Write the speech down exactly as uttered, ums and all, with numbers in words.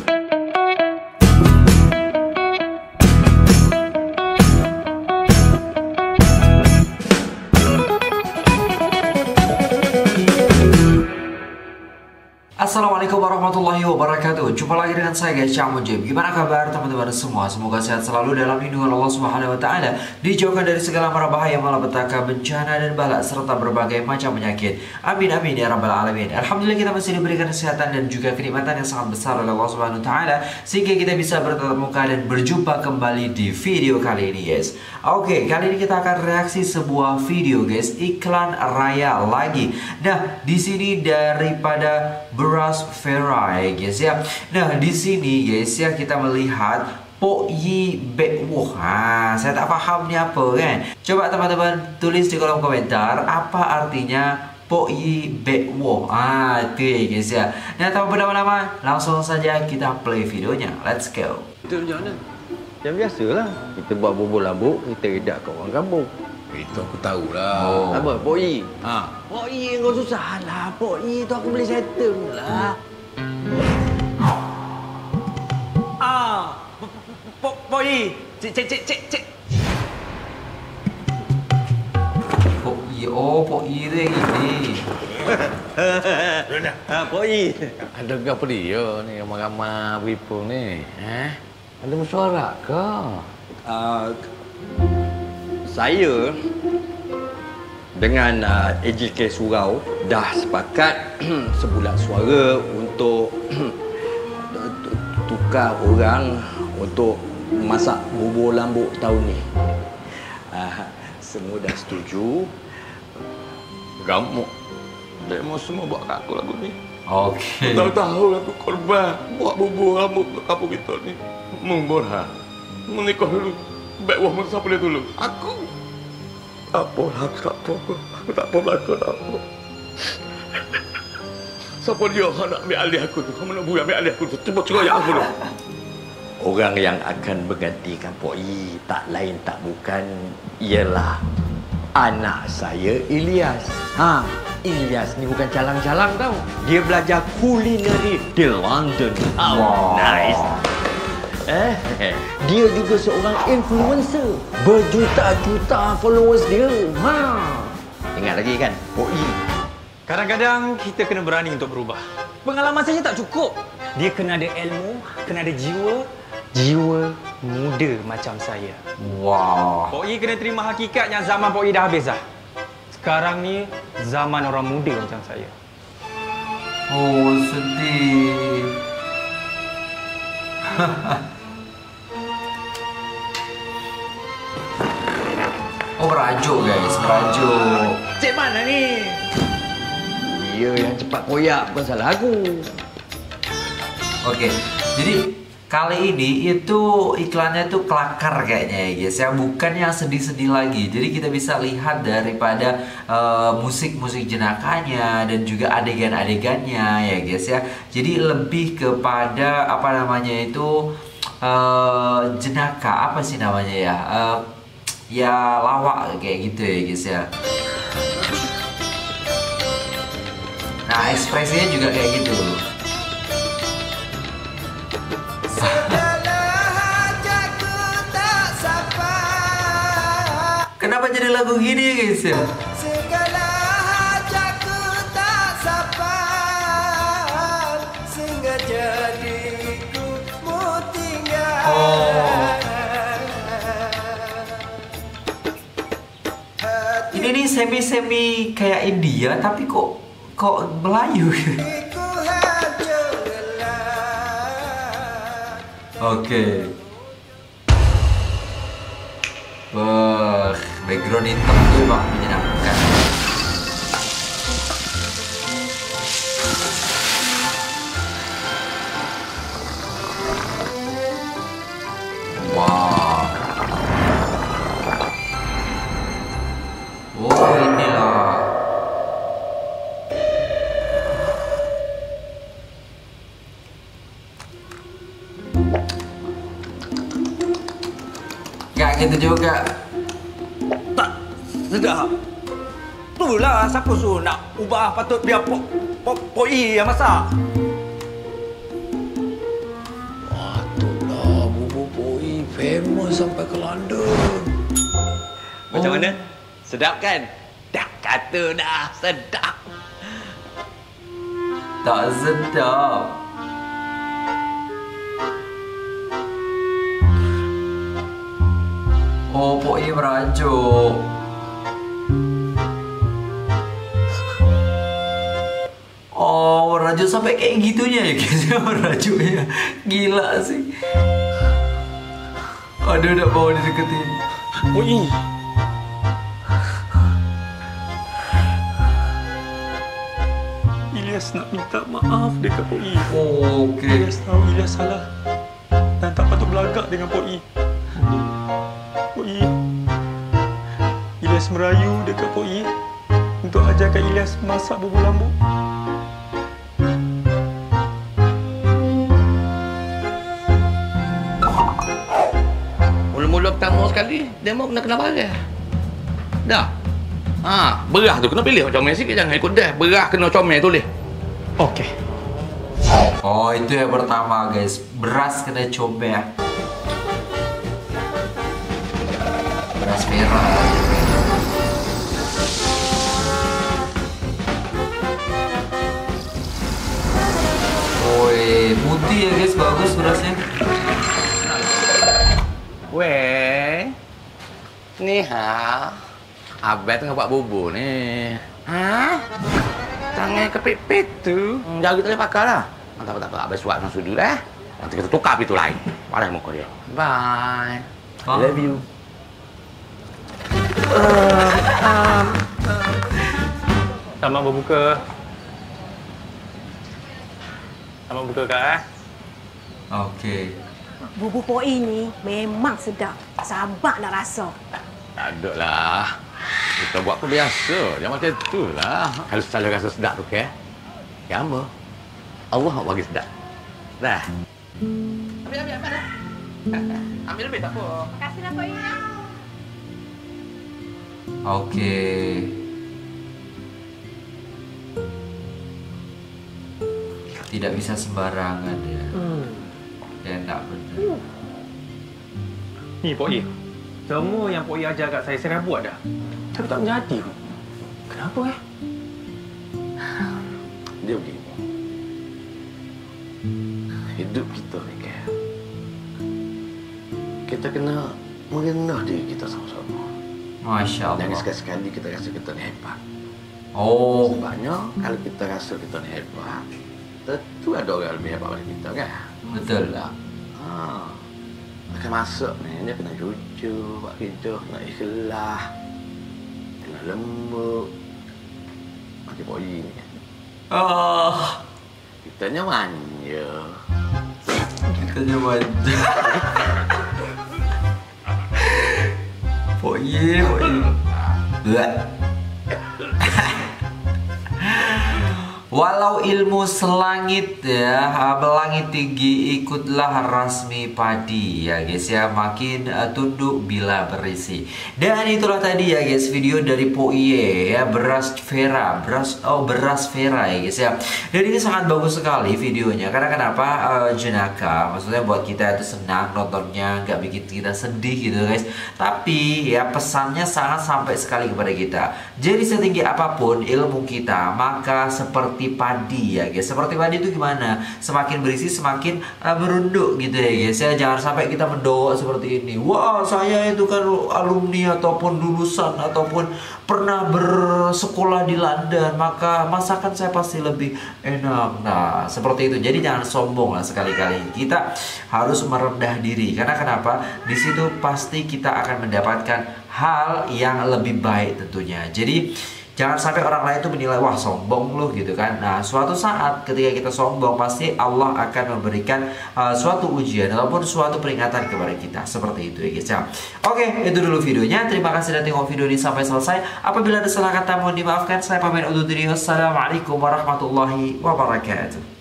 Assalamualaikum warahmatullahi wabarakatuh. Jumpa lagi dengan saya guys, Cak Mujib. Gimana kabar teman-teman semua? Semoga sehat selalu dalam lindungan Allah Subhanahu wa taala, dijauhkan dari segala mara bahaya, malapetaka, bencana dan bala serta berbagai macam penyakit. Amin amin ya rabbal alamin. Alhamdulillah kita masih diberikan kesehatan dan juga kenikmatan yang sangat besar oleh Allah Subhanahu wa taala sehingga kita bisa bertatap muka dan berjumpa kembali di video kali ini guys. Oke, kali ini kita akan reaksi sebuah video guys, iklan raya lagi. Nah, di sini daripada Beras Ferai guys ya. Nah, di sini guys ya kita melihat Pok Yi Baek Woh. Ha, saya tak faham ni apa kan. Coba teman-teman tulis di kolom komentar apa artinya Pok Yi Baek Woh. Ah, itu ya guys ya. Nah, tanpa berlama-lama langsung saja kita play videonya. Let's go. Itu macam mana? Yang biasalah. Kita buat bubur lambuk, kita redak kat orang kampung. Itu aku tahulah. Oh. Apa? Pok Yi? Ha. Pok Yi kau susah lah. Pok Yi tu aku boleh settle lah. Ah, Pok Pok Yi. Cik cik cik cik cik. Pok Yi, oh Pok Yi tu yang ini. Ah, Pok Yi. Ada apa dia ni ramai-ramai beripun ni? Eh? Ada mesyuarat ke? Uh, saya dengan uh, A J K Surau dah sepakat sebulan suara untuk tukar orang untuk masak bubur lambuk tahun ni. Uh, semua dah setuju. Gamuk. Demo semua buat kat aku lagu ni. Okey. Tahu-tahu aku korban buat bubur rambut kat kampung kita ni. Memborha. Menikah dulu. Baik wah masa boleh dulu. Aku apa lah, aku tak apa. Aku tak apa belakang apa. Siapa dia nak ambil alih aku tu? Kamu nak buat ambil alih aku tu? Cuba cerai aku tu. Orang yang akan menggantikan Pok Yi tak lain tak bukan ialah anak saya Ilyas. Ha, Ilyas ni bukan calang-calang tau. Dia belajar kulineri di London. Oh, wow. Nice. Eh, dia juga seorang influencer. Berjuta-juta followers dia. Ha. Ingat lagi kan, Pok Yi. Kadang-kadang kita kena berani untuk berubah. Pengalaman saja tak cukup. Dia kena ada ilmu, kena ada jiwa. Jiwa muda macam saya. Wow. Pok Yi kena terima hakikat yang zaman Pok Yi dah habis dah. Sekarang ni zaman orang muda macam saya. Oh, sedih. Oh, merajuk guys, merajuk. Cik mana ni? Dia yang cepat koyak, bukan salah aku. Oke, jadi kali ini itu iklannya tuh kelakar kayaknya ya guys ya, bukan yang sedih-sedih lagi. Jadi kita bisa lihat daripada musik-musik uh, jenakanya dan juga adegan-adegannya ya guys ya. Jadi lebih kepada apa namanya itu uh, jenaka, apa sih namanya ya? Uh, ya lawak kayak gitu ya guys ya. Nah, ekspresinya juga kayak gitu. Kenapa jadi lagu gini ya guys ya? Segala hajatku tak sabar, sehingga jadiku mu tinggal. Oh. Ini nih semi-semi kayak India tapi kok kok Melayu. Oke. Wah, background hitam tuh bang menyenangkan. Wow. Oh, inilah. Gak gitu juga. Tak sedap. Itulah siapa suruh nak ubah, patut biar Pok Pok Pok Yi yang masak. sampai ke London. Macam Oh. mana? Sedap kan? Dah kata dah sedap. Tak sedap. Oh, Pok Yi merajuk. Oh, merajuk sampai kayak gitunya ya guys. Merajuknya gila sih. Aduh, nak bawa dideketin. Pok Yi. Ilyas nak minta maaf dekat Pok Yi. Oh, okey. Ilyas tahu Ilyas salah dan tak patut belagak dengan Pok Yi. Pok Yi, Ilyas merayu dekat Pok Yi untuk ajarkan Ilyas masak bubur lambuk. Mula-mula pertama sekali, dia mau kena kena barang. Dah. Ha, berah tu kena pilih comel sikit, jangan ikut dah. Berah kena comel tulis. Okey. Oh, itu yang pertama guys. Beras kena comel. Beras merah. Woi, putih ya guys, bagus berasnya. Weh. Ni ha. Abang tengah buat bubur ni. Ha? Tangan kepit-pit tu. Hmm, jauh kita boleh pakai lah. Tak apa, tak apa. Abang suap dengan sudu dah. Nanti kita tukar pintu lain. Panas muka dia. Bye. I love you. Selamat berbuka. Selamat berbuka kak eh. Okey. Bubur Pok Yi ni memang sedap. Sabar nak rasa. Tak ada lah. Kita buat pun biasa. Jangan macam tu lah. Kalau selalu rasa sedap tu ke? Ya apa? Allah nak bagi sedap. Dah. Ambil, ambil, ambil dah. Ambil lebih tak apa. Terima kasihlah Pok Yi. Okey. Tidak bisa sembarangan ya. Hmm. Enak benar. Ni Pok Yi. Semua yang Pok Yi ajar kat saya, saya dah buat dah. Tapi tak menjadi pun. Kenapa eh? Dia begini. Hidup kita ni kan. Kita kena mengenal diri kita sama-sama. Masya Jangan Allah. sekali-sekali kita rasa kita ni hebat. Oh, Sebabnya kalau kita rasa kita ni hebat, tentu ada orang lebih hebat daripada kita kan? betul. Tak? Ha. Akan masuk ni, dia kena jujur, buat kerja, kena ikhlas, kena lembut. Macam Pok Yi ni. Ah, Kita ni manja. kita je manja. Pok Yi, Pok Yi. Bleh. Walau ilmu selangit ya, melangit tinggi, ikutlah rasmi padi ya guys ya, makin uh, tunduk bila berisi. Dan itulah tadi ya guys video dari Pok Yi ya, beras Vera, beras oh beras Vera ya guys ya. Dan ini sangat bagus sekali videonya karena kenapa uh, jenaka, maksudnya buat kita itu senang nontonnya, nggak bikin kita sedih gitu guys. Tapi ya pesannya sangat sampai sekali kepada kita. Jadi setinggi apapun ilmu kita, maka seperti padi ya guys. Seperti padi itu gimana? Semakin berisi semakin uh, merunduk gitu ya guys ya. Jangan sampai kita mendoa seperti ini. Wah, saya itu kan alumni ataupun lulusan ataupun pernah bersekolah di London, maka masakan saya pasti lebih enak. Nah, seperti itu. Jadi jangan sombong lah sekali-kali. Kita harus merendah diri. Karena kenapa? Di situ pasti kita akan mendapatkan hal yang lebih baik tentunya. Jadi jangan sampai orang lain itu menilai, wah sombong loh gitu kan. Nah, suatu saat ketika kita sombong, pasti Allah akan memberikan uh, suatu ujian ataupun suatu peringatan kepada kita. Seperti itu ya guys ya. Oke, itu dulu videonya. Terima kasih sudah tengok video ini sampai selesai. Apabila ada salah kata mohon dimaafkan. Saya pamit undur diri. Wassalamualaikum warahmatullahi wabarakatuh.